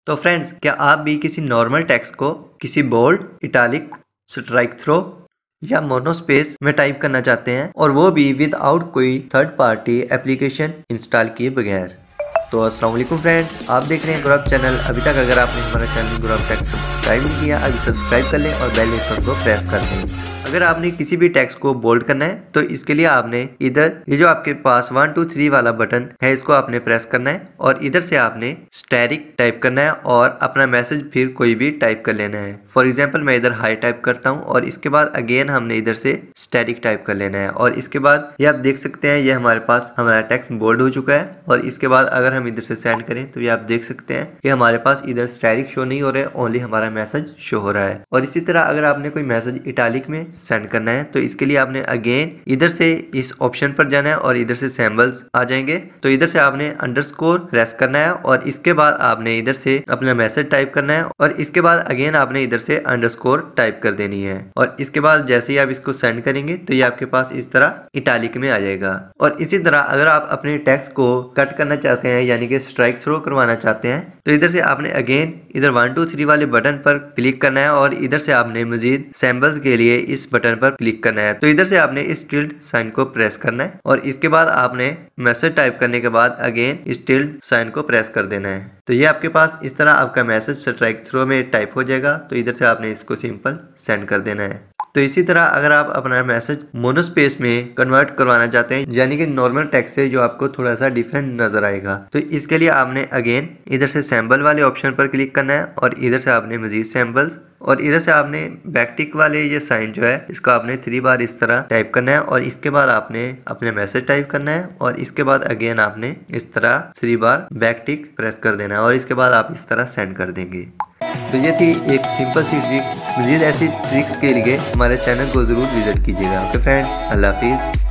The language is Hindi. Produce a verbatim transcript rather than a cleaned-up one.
तो फ्रेंड्स, क्या आप भी किसी नॉर्मल टेक्स्ट को किसी बोल्ड, इटालिक, स्ट्राइक थ्रो या मोनोस्पेस में टाइप करना चाहते हैं और वो भी विदाउट कोई थर्ड पार्टी एप्लीकेशन इंस्टॉल किए बगैर? तो अस्सलाम वालेकुम फ्रेंड्स, आप देख रहे हैं ग्रोअप चैनल। अभी तक अगर आपने हमारा चैनल ग्रोअप टेक सब्सक्राइब नहीं किया, अभी सब्सक्राइब कर लें और बेल आइकन को प्रेस कर दें। अगर आपने किसी भी टेक्स्ट को बोल्ड करना है तो इसके लिए आपने इधर ये जो आपके पास वन टू थ्री वाला बटन है, इसको आपने प्रेस करना है और इधर से आपने स्टैटिक टाइप करना है और अपना मैसेज फिर कोई भी टाइप कर लेना है। फॉर एग्जाम्पल मैं इधर हाई टाइप करता हूँ और इसके बाद अगेन हमने इधर से स्टैटिक टाइप कर लेना है और इसके बाद ये आप देख सकते हैं ये हमारे पास हमारा टेक्स्ट बोल्ड हो चुका है। और इसके बाद अगर हम इधर से सेंड करें तो ये आप देख सकते हैं कि हमारे पास इधर स्टैटिक शो नहीं हो रहा है, ओनली हमारा मैसेज शो हो रहा है। और इसी तरह अगर आपने कोई मैसेज इटालिक में सेंड करना है तो इसके लिए आपने अगेन इधर से इस ऑप्शन पर जाना है और इधर से सिंबल्स आ जाएंगे। तो इधर से आपने अंडरस्कोर प्रेस करना है और इसके बाद आपने इधर से अपना मैसेज टाइप करना है और इसके बाद अगेन आपने इधर से अंडरस्कोर टाइप कर देनी है। और इसके बाद जैसे ही आप इसको सेंड करेंगे तो ये आपके पास इस तरह इटालिक में आ जाएगा। और इसी तरह अगर आप अपने टेक्स्ट को कट करना चाहते हैं यानी कि स्ट्राइक थ्रो करवाना चाहते हैं तो इधर से आपने अगेन इधर वन टू थ्री वाले बटन पर क्लिक करना है और इधर से आपने मजीद सिंबल्स के लिए इस बटन पर क्लिक करना है। तो इधर से आपने इस टिल्ड साइन को प्रेस करना है और इसके बाद आपने मैसेज टाइप करने के बाद अगेन इस टिल्ड साइन को प्रेस कर देना है। तो ये आपके पास इस तरह आपका मैसेज स्ट्राइक थ्रो में टाइप हो जाएगा। तो इधर से आपने इसको सिंपल सेंड कर देना है। तो इसी तरह अगर आप अपना मैसेज मोनोस्पेस में कन्वर्ट करवाना चाहते हैं यानी कि नॉर्मल टेक्स्ट से जो आपको थोड़ा सा डिफरेंट नजर आएगा, तो इसके लिए आपने अगेन इधर से सैम्बल वाले ऑप्शन पर क्लिक करना है और इधर से आपने मजीद सैम्बल्स और इधर से आपने बैकटिक वाले ये साइन जो है इसको आपने थ्री बार इस तरह टाइप करना है और इसके बाद आपने अपने मैसेज टाइप करना है और इसके बाद अगेन आपने इस तरह थ्री बार बैकटिक प्रेस कर देना है और इसके बाद आप इस तरह सेंड कर देंगे। तो ये थी एक सिंपल सी ट्रिक। मजीद ऐसी ट्रिक्स के लिए हमारे चैनल को ज़रूर विजिट कीजिएगा। ओके फ्रेंड्स, अल्लाह हाफिज़।